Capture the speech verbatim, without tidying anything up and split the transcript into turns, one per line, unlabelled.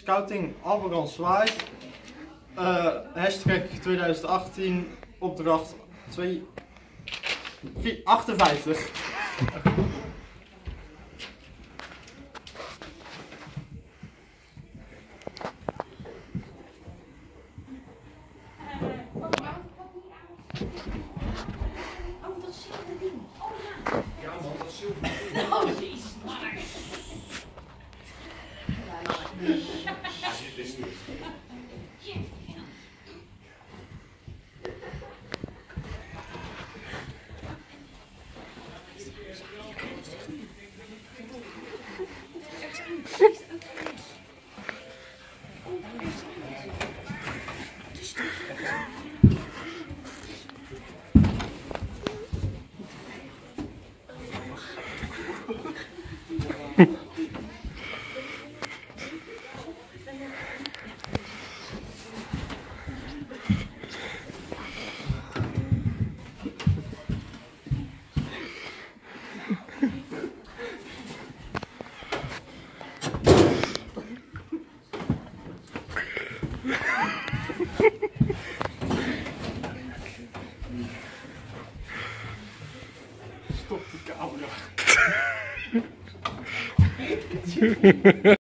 Scouting Alberan Zwaai. Uh, hashtag twintig achttien, opdracht twee, vier, achtenvijftig.
Oh, dat zilveren ding. Oh ja.
Ja man, dat is zilveren ding.
Oh jezus, maar.
Ja, dit is niet.
Stop de camera.